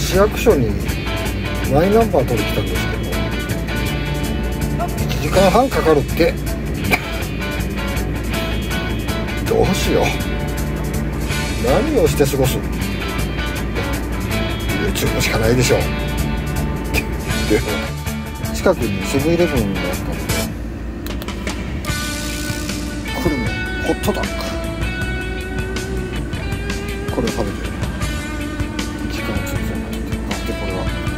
市役所にマイナンバー取り来たんですけど、1時間半かかるって。どうしよう、何をして過ごす。 YouTube しかないでしょ。で近くにセブンイレブンがあったので、久留米ホットドッグ、これを食べて時間を潰そうかなって。でこれは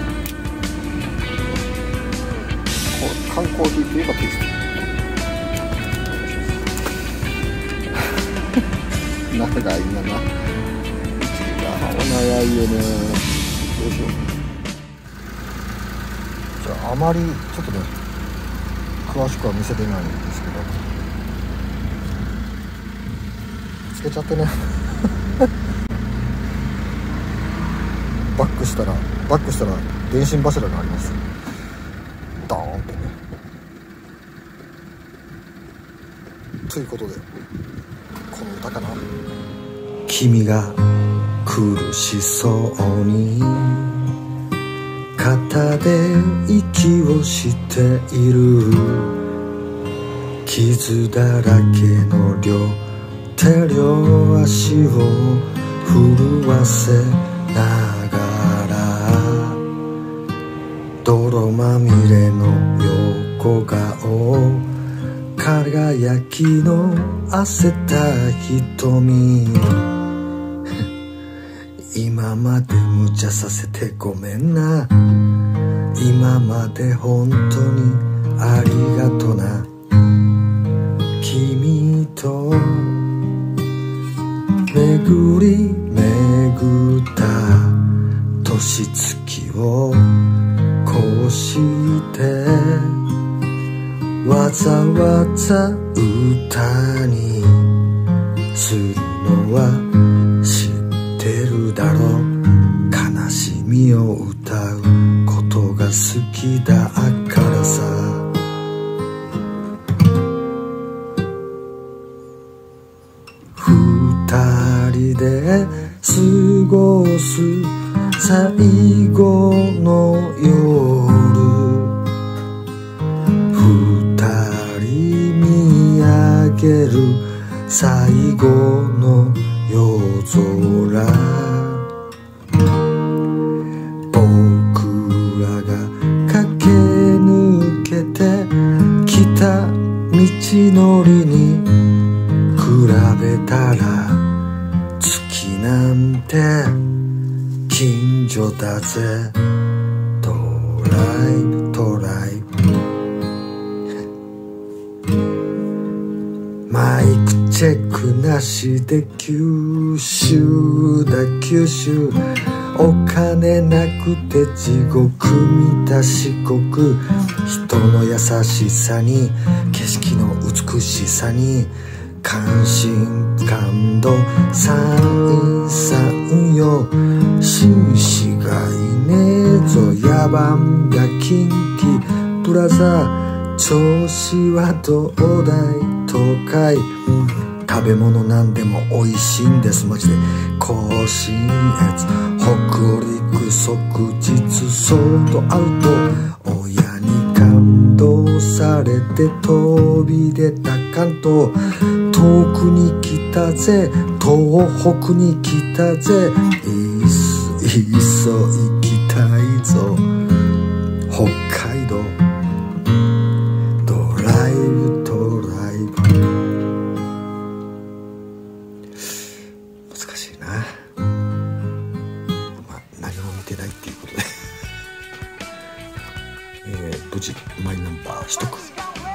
缶コーヒーといえばテイスティー。長いんだな、長いよね。どうしよう。じゃああまりちょっとね詳しくは見せてないんですけど、つけちゃってね。バックしたら電信柱があります。ドーンってね。ということでこの歌かな。 君が苦しそうに肩で息をしている、傷だらけの両手両足を震わせながら、泥まみれの横顔、輝きの汗た瞳、今まで無茶させてごめんな、今まで本当にありがとな、君と巡り巡った年月をこうしてわざわざ歌にするのは知ってるだろう、悲しみを歌うことが好きだからさ。二人で過ごす最後の夜、二人見上げる最後の夜空、僕らが駆け抜けてきた道のりに比べたら月なんて近所だぜ。ドライブドライブ、マイクチェックなしで九州だ九州、お金なくて地獄見た四国、人の優しさに景色の美しさに関心感動三三よ、紳士がいねえぞ、野蛮だ近畿プラザ、調子はどうだい東海、食べ物なんでも美味しいんですマジで、甲信越北陸即日ソードアウト、親に感動されて飛び出た関東、遠くに来たぜ東北に来たぜ、いっそ行きたいぞ北海道、ドライブドライブ。難しいな、まあ何も見てないっていうことで無事マイナンバー取得。